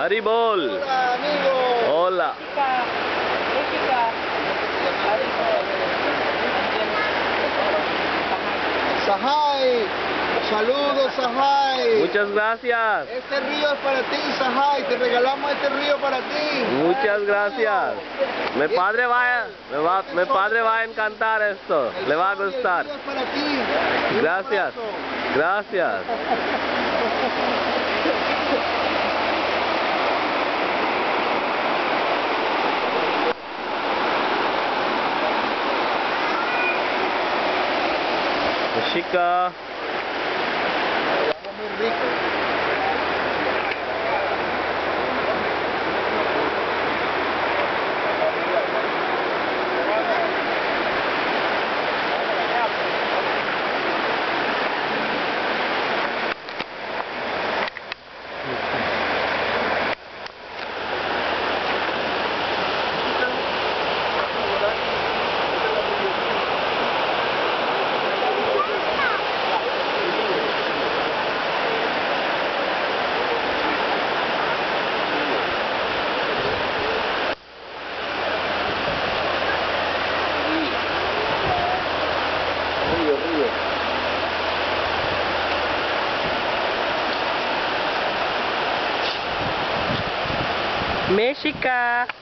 Haribol. Hola, amigo. Hola. Meshika. Sahai. Saludos, Sahai. Muchas gracias. Este río es para ti, Sahai. Te regalamos este río para ti. Muchas gracias. Mi padre va a encantar esto. Le va a gustar. El río es para ti. Gracias. Gracias. Meshika. Agua muy rico. Meshika.